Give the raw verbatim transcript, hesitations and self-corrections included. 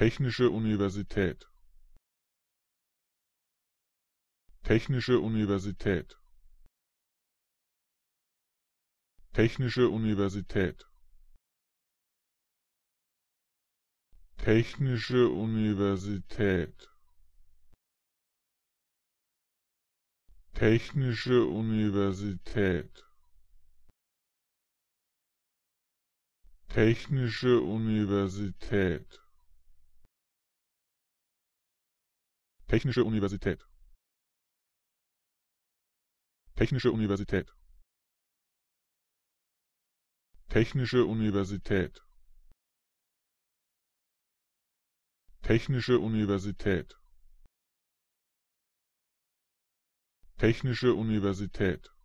Technische Universität. Technische Universität. Technische Universität. Technische Universität. Technische Universität. Technische Universität. Technische Universität. Technische Universität. Technische Universität. Technische Universität. Technische Universität.